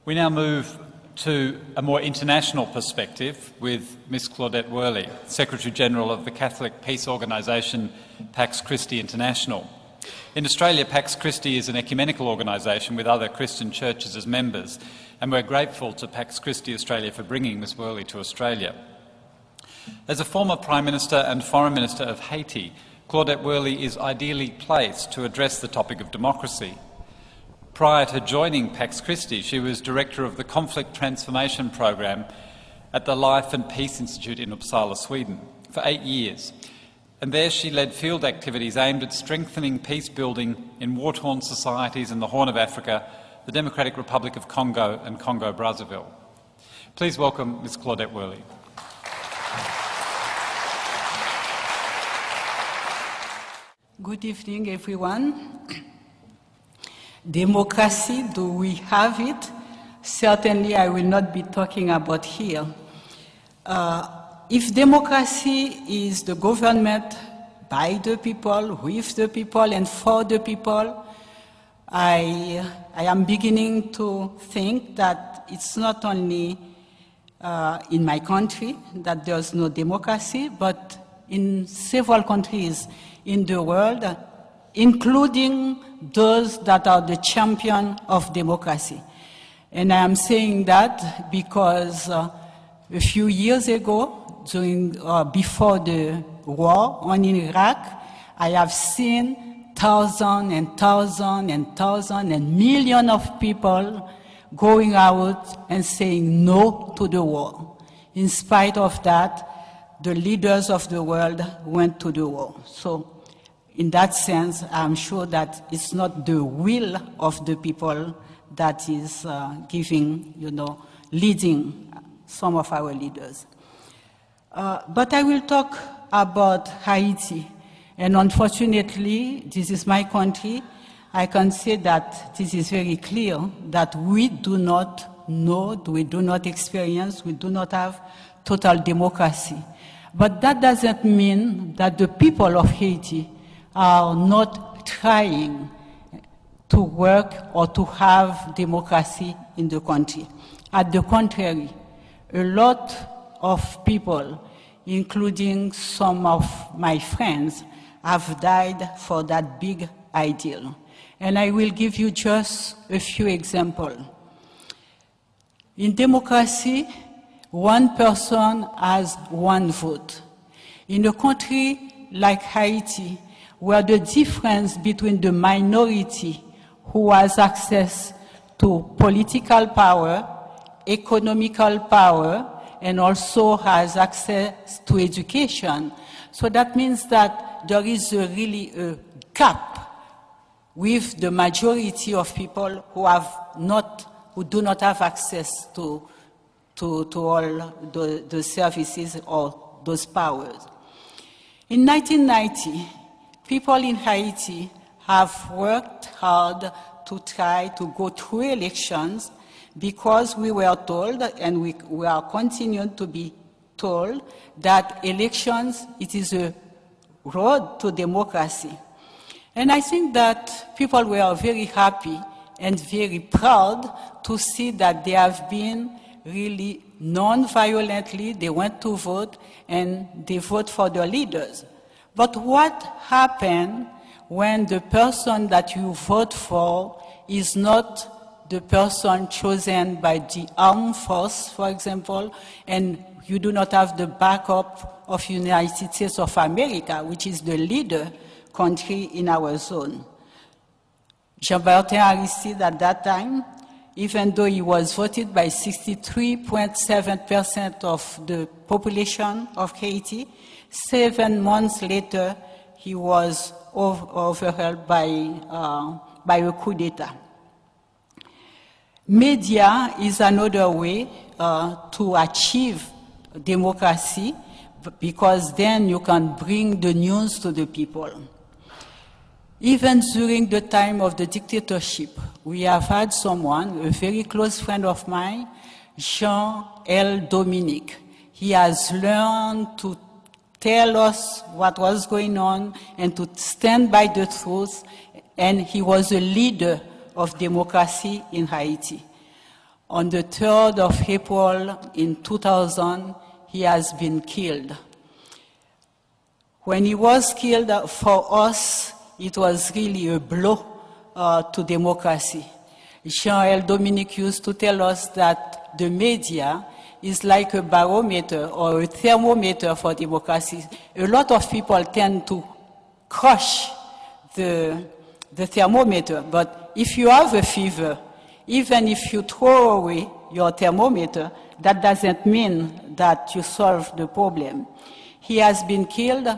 We now move to a more international perspective with Ms. Claudette Worley, Secretary-General of the Catholic Peace Organisation Pax Christi International. In Australia, Pax Christi is an ecumenical organisation with other Christian churches as members, and we're grateful to Pax Christi Australia for bringing Ms. Worley to Australia. As a former Prime Minister and Foreign Minister of Haiti, Claudette Worley is ideally placed to address the topic of democracy. Prior to joining Pax Christi, she was Director of the Conflict Transformation Program at the Life and Peace Institute in Uppsala, Sweden, for 8 years. And there she led field activities aimed at strengthening peace building in war-torn societies in the Horn of Africa, the Democratic Republic of Congo and Congo-Brazzaville. Please welcome Ms. Claudette Worley. Good evening, everyone. Democracy, do we have it? Certainly, I will not be talking about here. If democracy is the government by the people, with the people, and for the people, I am beginning to think that it's not only in my country that there's no democracy, but in several countries in the world, including those that are the champion of democracy. And I am saying that because a few years ago, before the war in Iraq, I have seen thousands and thousands and thousands and millions of people going out and saying no to the war. In spite of that, the leaders of the world went to the war. So, in that sense, I'm sure that it's not the will of the people that is leading some of our leaders. But I will talk about Haiti. And unfortunately, this is my country. I can say that this is very clear that we do not know, we do not experience, we do not have total democracy. But that doesn't mean that the people of Haiti are not trying to work or to have democracy in the country. At the contrary, a lot of people, including some of my friends, have died for that big ideal. And I will give you just a few examples. In democracy, one person has one vote. In a country like Haiti, where the difference between the minority who has access to political power, economical power, and also has access to education. So that means that there is really a gap with the majority of people who do not have access to all the services or those powers. In 1990, people in Haiti have worked hard to try to go through elections because we were told, and we are continuing to be told, that elections, it is a road to democracy. And I think that people were very happy and very proud to see that they have been really non-violently, they went to vote and they vote for their leaders. But what happens when the person that you vote for is not the person chosen by the armed force, for example, and you do not have the backup of United States of America, which is the leader country in our zone? Jean-Bertin Aristide at that time, even though he was voted by 63.7% of the population of Haiti, 7 months later, he was overhauled by a coup d'etat. Media is another way to achieve democracy, because then you can bring the news to the people. Even during the time of the dictatorship, we have had someone, a very close friend of mine, Jean L. Dominique. He has learned to tell us what was going on and to stand by the truth, and he was a leader of democracy in Haiti. On the 3rd of April in 2000, he has been killed. When he was killed, for us, it was really a blow to democracy. Jean-L. Dominique used to tell us that the media is like a barometer or a thermometer for democracy. A lot of people tend to crush the thermometer, but if you have a fever, even if you throw away your thermometer, that doesn't mean that you solve the problem. He has been killed,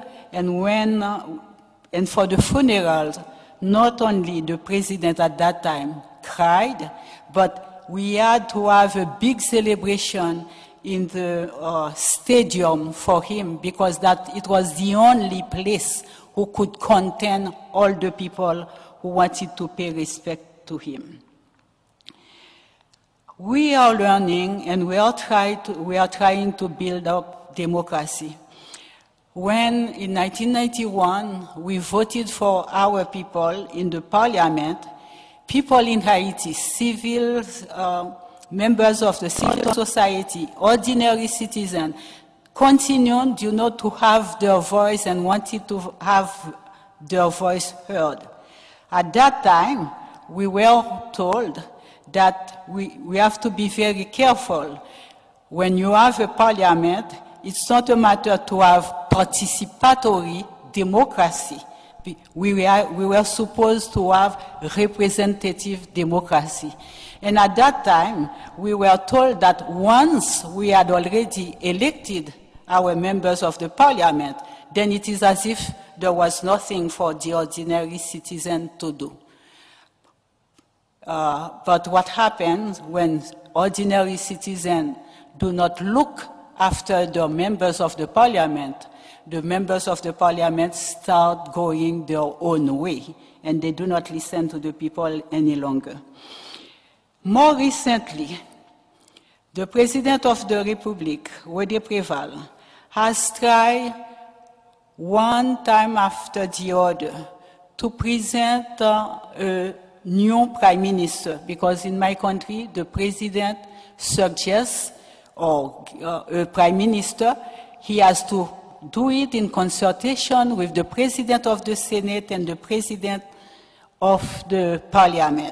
and for the funerals, not only the president at that time cried, but we had to have a big celebration in the stadium for him, because it was the only place who could contain all the people who wanted to pay respect to him. We are learning, and we are trying to build up democracy. When in 1991 we voted for our people in the parliament, people in Haiti, civil members of the civil society, ordinary citizens, continued, to have their voice and wanted to have their voice heard. At that time, we were told that we have to be very careful. When you have a parliament, it's not a matter to have participatory democracy. We were supposed to have representative democracy. And at that time, we were told that once we had already elected our members of the parliament, then it is as if there was nothing for the ordinary citizen to do. But what happens when ordinary citizens do not look after the members of the parliament start going their own way, and they do not listen to the people any longer. More recently, the President of the Republic, Rodé Préval, has tried one time after the other to present a new Prime Minister, because in my country, the President suggests a Prime Minister. He has to do it in consultation with the President of the Senate and the President of the Parliament.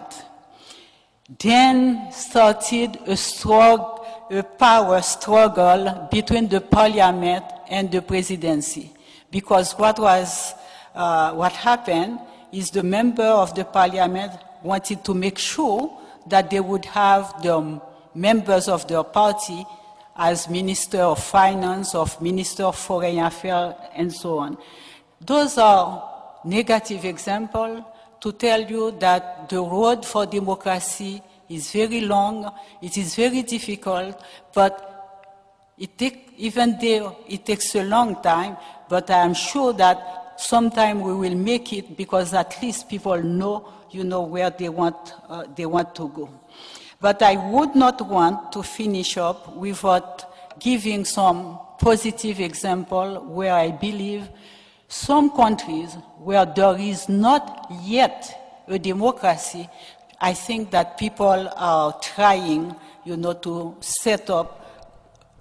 Then started a power struggle between the Parliament and the Presidency, because what happened is the member of the Parliament wanted to make sure that they would have the members of their party as Minister of Finance, of Minister of Foreign Affairs, and so on. Those are negative examples to tell you that the road for democracy is very long, it is very difficult, but even though it takes a long time, but I am sure that sometime we will make it, because at least people know, where they want to go. But I would not want to finish up without giving some positive example where I believe some countries where there is not yet a democracy, I think that people are trying, to set up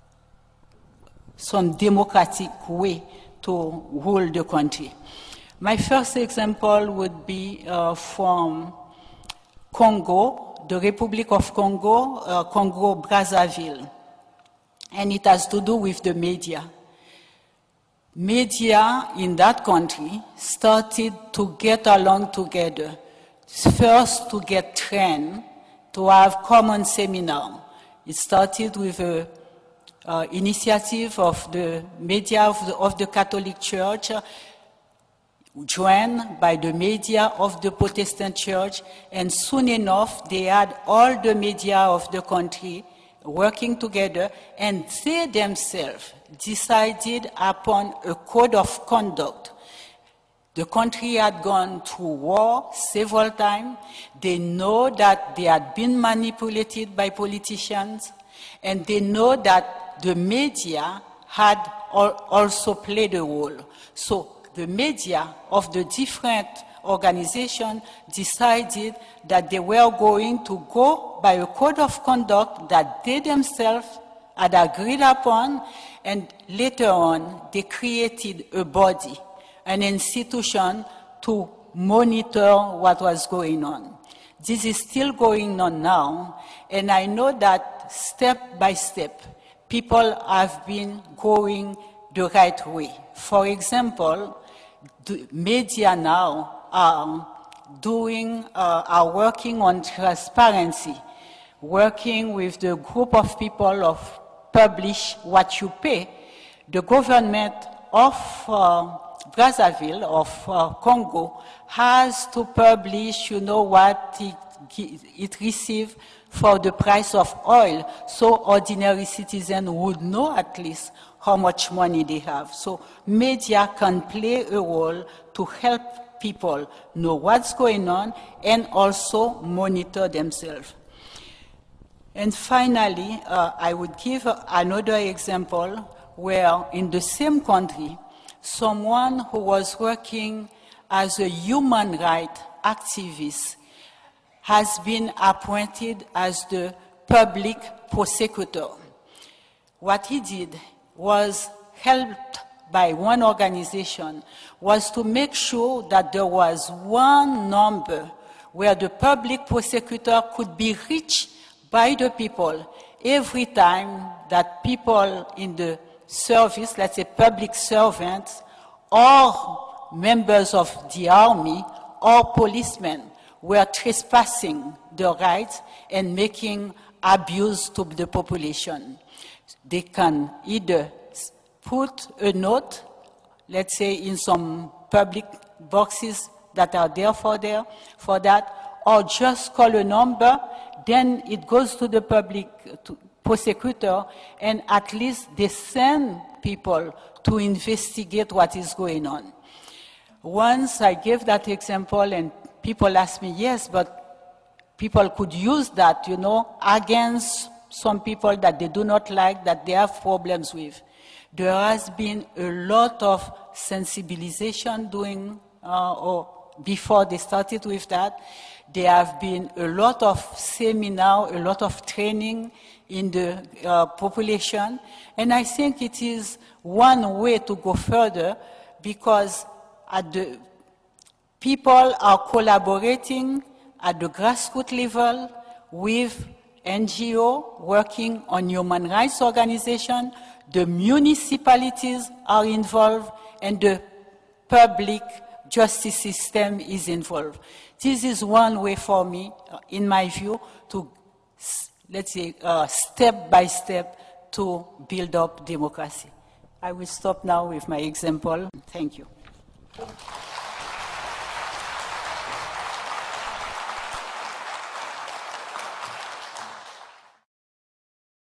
some democratic way to rule the country. My first example would be from Congo, the Republic of Congo, Congo-Brazzaville, and it has to do with the media. Media in that country started to get along together, first to get trained, to have common seminar. It started with an initiative of the media of the Catholic Church, joined by the media of the Protestant Church, and soon enough they had all the media of the country working together, and they themselves decided upon a code of conduct. The country had gone through war several times. They know that they had been manipulated by politicians, and they know that the media had also played a role. So the media of the different organization decided that they were going to go by a code of conduct that they themselves had agreed upon, and later on they created a body, an institution to monitor what was going on. This is still going on now, and I know that step by step, people have been going the right way. For example, the media now are working on transparency, working with the group of people of Publish What You Pay. The government of Brazzaville, of Congo, has to publish, what it received for the price of oil, so ordinary citizens would know at least how much money they have. So media can play a role to help people know what's going on and also monitor themselves. And finally, I would give another example where in the same country, someone who was working as a human rights activist has been appointed as the public prosecutor. What he did was, helped by one organization, was to make sure that there was one number where the public prosecutor could be reached by the people every time that people in the service, let's say public servants, or members of the army, or policemen, were trespassing the rights and making abuse to the population. They can either put a note, let's say in some public boxes that are there for that, or just call a number, then it goes to the public prosecutor, and at least they send people to investigate what is going on. Once I gave that example and people asked me, yes, but people could use that, against some people that they do not like, that they have problems with. There has been a lot of sensibilization or before they started with that. There have been a lot of seminar, a lot of training in the population. And I think it is one way to go further, because people are collaborating at the grassroots level with NGO working on human rights organization. The municipalities are involved, and the public justice system is involved. This is one way for me, in my view, to, let's say, step by step to build up democracy. I will stop now with my example. Thank you.